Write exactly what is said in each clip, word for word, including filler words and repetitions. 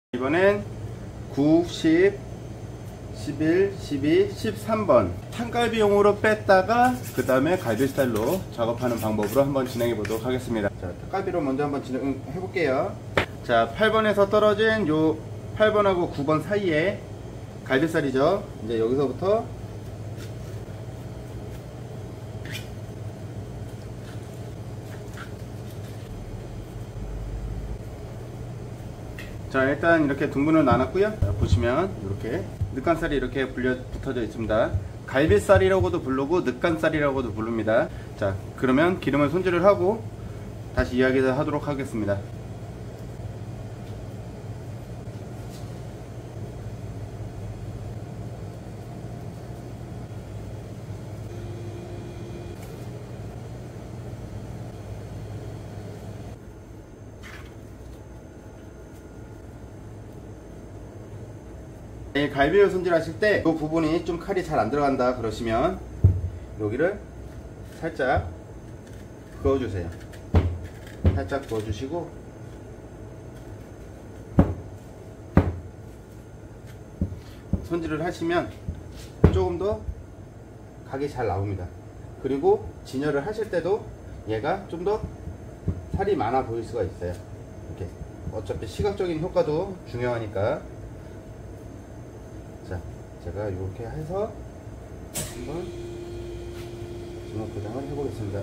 이번엔 구, 십, 십일, 십이, 십삼 번 탄갈비용으로 뺐다가 그 다음에 갈비 스타일로 작업하는 방법으로 한번 진행해 보도록 하겠습니다. 자, 탄갈비로 먼저 한번 진행해 볼게요. 자, 팔 번에서 떨어진 요 팔 번하고 구 번 사이에 갈비살이죠. 이제 여기서부터 자, 일단 이렇게 등분을 나눴고요. 자, 보시면 이렇게 늑간살이 이렇게 불려 붙어져 있습니다. 갈비살이라고도 부르고 늑간살이라고도 부릅니다. 자, 그러면 기름을 손질을 하고 다시 이야기를 하도록 하겠습니다. 갈비를 손질하실 때 이 부분이 좀 칼이 잘 안 들어간다 그러시면 여기를 살짝 그어주세요. 살짝 그어주시고 손질을 하시면 조금 더 각이 잘 나옵니다. 그리고 진열을 하실 때도 얘가 좀 더 살이 많아 보일 수가 있어요. 이렇게 어차피 시각적인 효과도 중요하니까. 자, 제가 이렇게 해서 한번 주먹 포장을 해보겠습니다.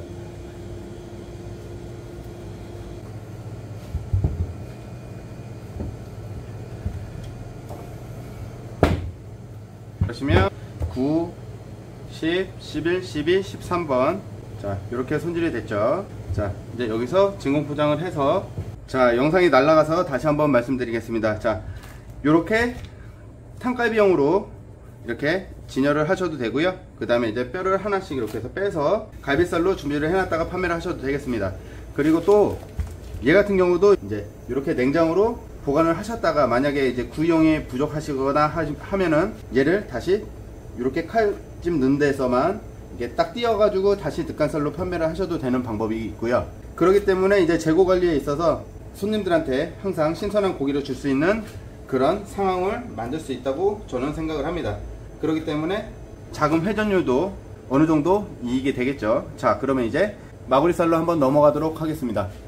보시면 구, 십, 십일, 십이, 십삼 번 자, 이렇게 손질이 됐죠. 자, 이제 여기서 진공 포장을 해서 자, 영상이 날아가서 다시 한번 말씀드리겠습니다. 자, 요렇게 탄갈비용으로 이렇게 진열을 하셔도 되고요. 그 다음에 이제 뼈를 하나씩 이렇게 해서 빼서 갈비살로 준비를 해놨다가 판매를 하셔도 되겠습니다. 그리고 또 얘 같은 경우도 이제 이렇게 냉장으로 보관을 하셨다가 만약에 이제 구이용이 부족하시거나 하면은 얘를 다시 이렇게 칼집 넣는 데서만 이게 딱 띄어 가지고 다시 늑간살로 판매를 하셔도 되는 방법이 있고요. 그렇기 때문에 이제 재고 관리에 있어서 손님들한테 항상 신선한 고기를 줄 수 있는 그런 상황을 만들 수 있다고 저는 생각을 합니다. 그렇기 때문에 자금 회전율도 어느 정도 이익이 되겠죠. 자, 그러면 이제 마구리살로 한번 넘어가도록 하겠습니다.